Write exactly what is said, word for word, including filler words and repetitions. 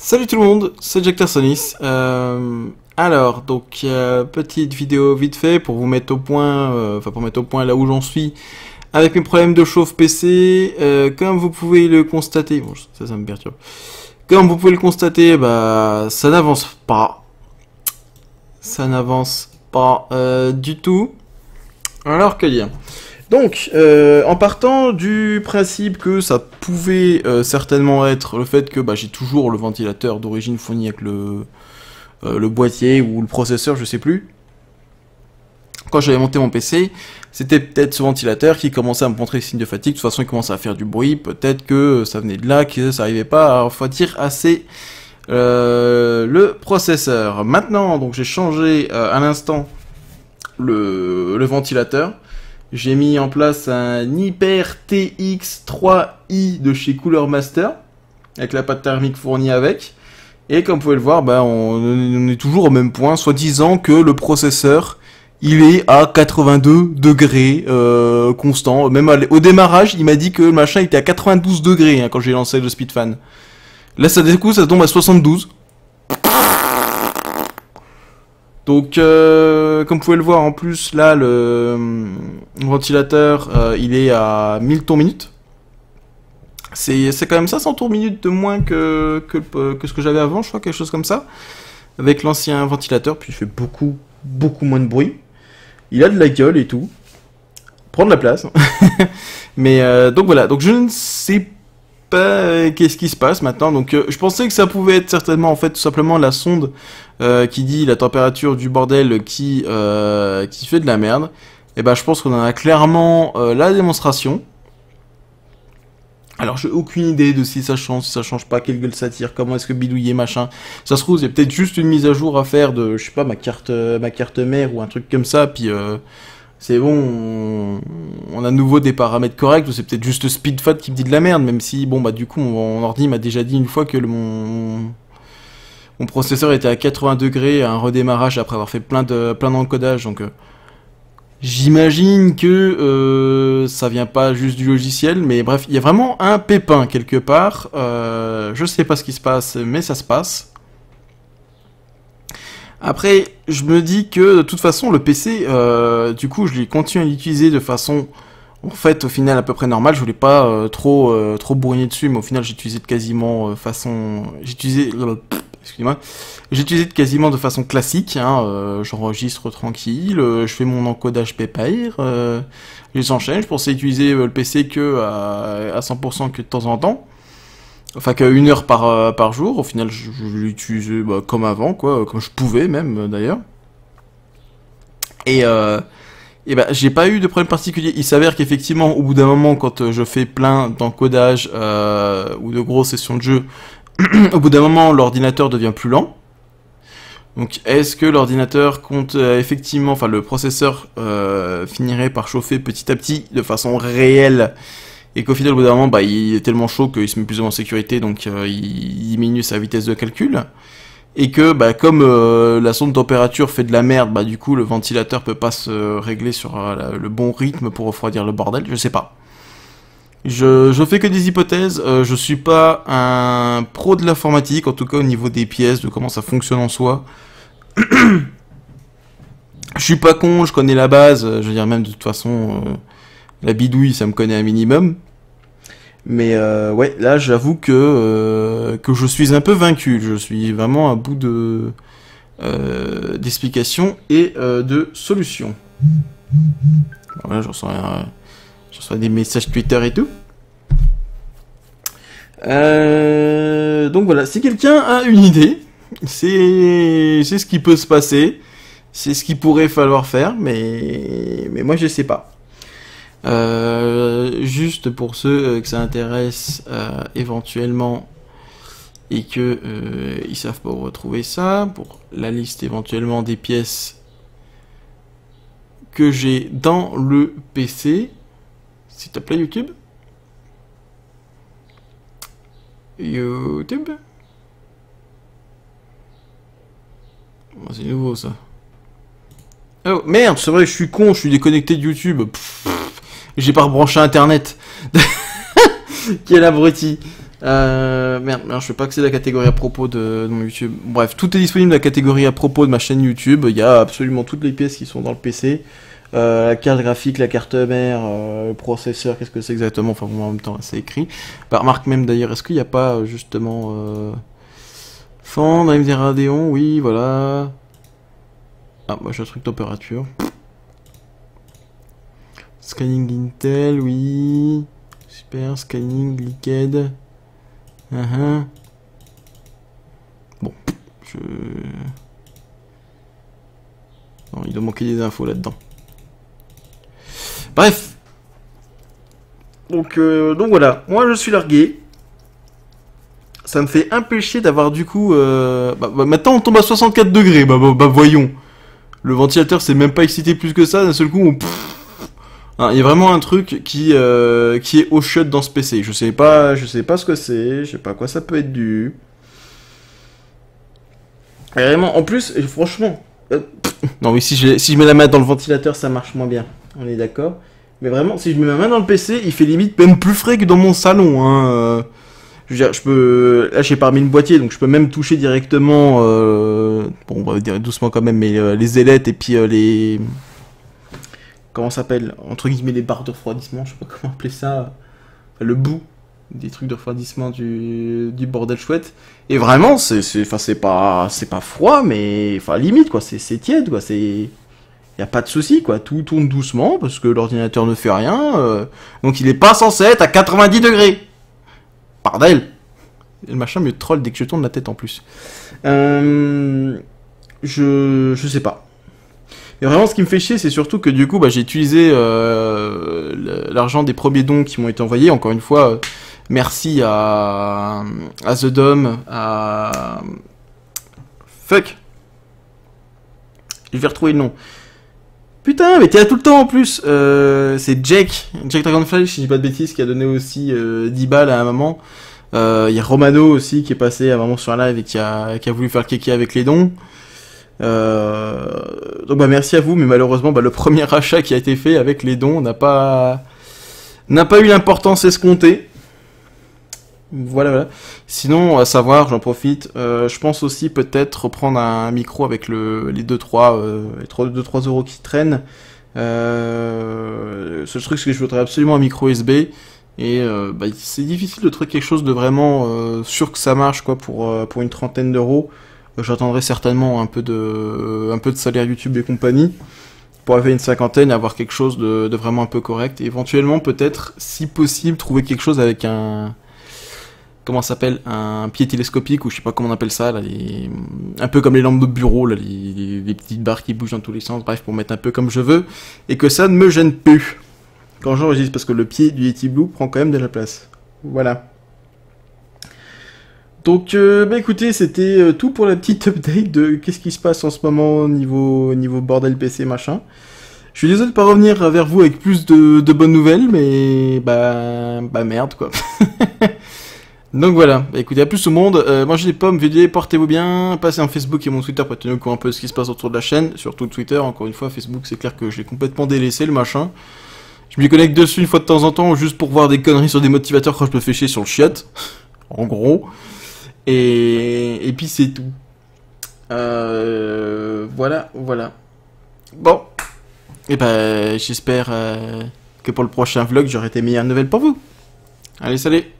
Salut tout le monde, c'est Jacktersonis. Euh, alors, donc, euh, petite vidéo vite fait pour vous mettre au point, euh, enfin pour mettre au point là où j'en suis avec mes problèmes de chauffe P C. Euh, comme vous pouvez le constater, bon, ça, ça me perturbe. Comme vous pouvez le constater, bah, ça n'avance pas. Ça n'avance pas euh, du tout. Alors, que dire ? Donc, euh, en partant du principe que ça pouvait euh, certainement être le fait que bah, j'ai toujours le ventilateur d'origine fourni avec le, euh, le boîtier ou le processeur, je sais plus. Quand j'avais monté mon P C, c'était peut-être ce ventilateur qui commençait à me montrer signe de fatigue. De toute façon, il commençait à faire du bruit. Peut-être que ça venait de là, que ça n'arrivait pas à refroidir assez euh, le processeur. Maintenant, donc j'ai changé euh, à l'instant le, le ventilateur. J'ai mis en place un Hyper T X trois i de chez Cooler Master, avec la pâte thermique fournie avec. Et comme vous pouvez le voir, bah, on, on est toujours au même point, soi-disant que le processeur, il est à quatre-vingt-deux degrés euh, constant. Même à, au démarrage, il m'a dit que le machin était à quatre-vingt-douze degrés hein, quand j'ai lancé le Speedfan. Là, ça, du coup, ça tombe à soixante-douze. Donc, euh, comme vous pouvez le voir, en plus, là, le, le ventilateur, euh, il est à mille tours minute. C'est quand même cinq cents tours minute de moins que, que, que ce que j'avais avant, je crois, quelque chose comme ça. Avec l'ancien ventilateur, puis il fait beaucoup, beaucoup moins de bruit. Il a de la gueule et tout. Prend de la place. Mais, euh, donc voilà, donc je ne sais pas euh, qu'est-ce qui se passe maintenant. Donc, euh, je pensais que ça pouvait être certainement, en fait, tout simplement la sonde Euh, qui dit la température du bordel qui euh, qui fait de la merde. Et ben je pense qu'on en a clairement euh, la démonstration. Alors j'ai aucune idée de si ça change, si ça change pas, quelle gueule ça tire, comment est-ce que bidouiller machin. Ça se trouve c'est peut-être juste une mise à jour à faire de je sais pas ma carte euh, ma carte mère ou un truc comme ça puis euh, c'est bon, on, on a de nouveau des paramètres corrects ou c'est peut-être juste Speedfat qui me dit de la merde même si bon bah du coup mon, mon ordi m'a déjà dit une fois que le, mon Mon processeur était à quatre-vingts degrés à un redémarrage après avoir fait plein de plein d'encodage, donc euh, j'imagine que euh, ça vient pas juste du logiciel, mais bref, il y a vraiment un pépin quelque part. Euh, je sais pas ce qui se passe, mais ça se passe. Après, je me dis que de toute façon, le P C, euh, du coup, je l'ai continué à l'utiliser de façon, en fait, au final, à peu près normale. Je voulais pas euh, trop euh, trop bourriner dessus, mais au final, j'ai utilisé de quasiment euh, façon, j'ai utilisé Excusez-moi. J'utilise quasiment de façon classique, hein, euh, j'enregistre tranquille, euh, je fais mon encodage pépère, euh, je les enchaîne, je pensais utiliser euh, le P C que à, à cent pour cent que de temps en temps, enfin qu'une heure par, euh, par jour, au final je, je l'utilisais bah, comme avant, quoi, comme je pouvais même euh, d'ailleurs. Et, euh, et bah, j'ai pas eu de problème particulier, il s'avère qu'effectivement au bout d'un moment quand euh, je fais plein d'encodage euh, ou de grosses sessions de jeu, au bout d'un moment, l'ordinateur devient plus lent. Donc, est-ce que l'ordinateur compte euh, effectivement, enfin le processeur euh, finirait par chauffer petit à petit de façon réelle et qu'au final, au bout d'un moment, bah, il est tellement chaud qu'il se met plus ou moins en sécurité, donc euh, il diminue sa vitesse de calcul. Et que, bah, comme euh, la sonde de température fait de la merde, bah, du coup, le ventilateur peut pas se régler sur euh, la, le bon rythme pour refroidir le bordel, je sais pas. Je, je fais que des hypothèses, euh, je suis pas un pro de l'informatique, en tout cas au niveau des pièces, de comment ça fonctionne en soi. Je suis pas con, je connais la base, je veux dire même de toute façon, euh, la bidouille ça me connaît un minimum. Mais euh, ouais, là j'avoue que, euh, que je suis un peu vaincu, je suis vraiment à bout de euh, d'explications et euh, de solutions. Voilà, je reçois un... Je reçois des messages Twitter et tout. Euh, donc voilà, si quelqu'un a une idée, c'est c'est ce qui peut se passer, c'est ce qu'il pourrait falloir faire, mais mais moi je sais pas. Euh, juste pour ceux que ça intéresse euh, éventuellement et que euh, ils savent pas où retrouver ça, pour la liste éventuellement des pièces que j'ai dans le P C. S'il te plaît, YouTube. YouTube. Oh, c'est nouveau, ça. Oh, merde, c'est vrai, je suis con, je suis déconnecté de YouTube. J'ai pas rebranché Internet. Quel abruti. Euh, merde, merde, je peux pas accéder à la catégorie à propos de, de mon YouTube. Bref, tout est disponible, la catégorie à propos de ma chaîne YouTube. Il y a absolument toutes les pièces qui sont dans le P C. Euh, la carte graphique, la carte mère, euh, le processeur, qu'est-ce que c'est exactement? Enfin, bon, en même temps, c'est écrit. Bah, remarque même d'ailleurs, est-ce qu'il n'y a pas justement... Euh... Fendre, A M D Radeon, oui, voilà. Ah, moi j'ai un truc de température. Scanning Intel, oui. Super, scanning liquide. Uh -huh. Bon, je... Non, il doit manquer des infos là-dedans. Bref. Donc, euh, donc voilà, moi je suis largué. Ça me fait un peu chier d'avoir du coup... Euh... Bah, bah, maintenant on tombe à soixante-quatre degrés, bah, bah, bah voyons. Le ventilateur s'est même pas excité plus que ça, d'un seul coup on... Il y a vraiment un truc qui euh, qui est au shot dans ce P C. Je sais pas, je sais pas ce que c'est, je sais pas à quoi ça peut être dû. Et vraiment, en plus, et franchement, euh, non mais si je si je mets la main dans le ventilateur, ça marche moins bien. On est d'accord. Mais vraiment, si je mets ma main dans le P C, il fait limite même plus frais que dans mon salon. Hein. Je veux dire, je peux, là j'ai pas remis le boîtier, donc je peux même toucher directement. Euh... Bon, on va dire doucement quand même, mais euh, les ailettes et puis euh, les comment ça s'appelle, entre guillemets, les barres de refroidissement, je sais pas comment appeler ça, enfin, le bout des trucs de refroidissement du, du bordel chouette. Et vraiment, c'est, enfin, c'est pas, c'est pas froid, mais, enfin, limite, quoi, c'est, c'est tiède, quoi, c'est, y a pas de souci, quoi, tout tourne doucement, parce que l'ordinateur ne fait rien, euh, donc il est pas censé être à quatre-vingt-dix degrés. Bordel. Et le machin me troll dès que je tourne la tête en plus. Euh, je, je sais pas. Et vraiment, ce qui me fait chier, c'est surtout que du coup, bah, j'ai utilisé euh, l'argent des premiers dons qui m'ont été envoyés. Encore une fois, euh, merci à, à The Dome, à... Fuck. Je vais retrouver le nom. Putain, mais t'es là tout le temps en plus. Euh, c'est Jake, Jake Dragonfly, si je dis pas de bêtises, qui a donné aussi euh, dix balles à un moment. Il euh, y a Romano aussi qui est passé à un moment sur un live et qui a, qui a voulu faire le kéké avec les dons. Euh, donc bah merci à vous, mais malheureusement bah, le premier achat qui a été fait avec les dons n'a pas n'a pas eu l'importance escomptée. Voilà, voilà. Sinon, à savoir, j'en profite, euh, je pense aussi peut-être reprendre un micro avec le les deux trois euh, les deux trois euros qui traînent. Euh, ce truc, c'est que je voudrais absolument un micro U S B. Et euh, bah, c'est difficile de trouver quelque chose de vraiment euh, sûr que ça marche quoi pour euh, pour une trentaine d'euros. J'attendrai certainement un peu de, un peu de salaire YouTube et compagnie pour arriver à une cinquantaine et avoir quelque chose de, de vraiment un peu correct. Et éventuellement, peut-être, si possible, trouver quelque chose avec un... Comment ça s'appelle? Un pied télescopique, ou je sais pas comment on appelle ça, là, les, un peu comme les lampes de bureau, là, les, les, les petites barres qui bougent dans tous les sens, bref, pour mettre un peu comme je veux, et que ça ne me gêne plus. Quand j'enregistre, parce que le pied du Yeti Blue prend quand même de la place. Voilà. Donc, euh, bah écoutez, c'était euh, tout pour la petite update de qu'est-ce qui se passe en ce moment niveau niveau bordel P C machin. Je suis désolé de pas revenir vers vous avec plus de, de bonnes nouvelles, mais bah bah merde quoi. Donc voilà, bah, écoutez, à plus tout le monde, euh, mangez des pommes, vidéo, portez-vous bien, passez en Facebook et mon Twitter pour tenir au courant un peu de ce qui se passe autour de la chaîne, surtout Twitter, encore une fois, Facebook c'est clair que je l'ai complètement délaissé le machin. Je m'y connecte dessus une fois de temps en temps, juste pour voir des conneries sur des motivateurs quand je me fais chier sur le chiotte, en gros. Et, et puis c'est tout. Euh, voilà, voilà. Bon. Et ben, j'espère euh, que pour le prochain vlog, j'aurai des meilleures nouvelles pour vous. Allez, salut!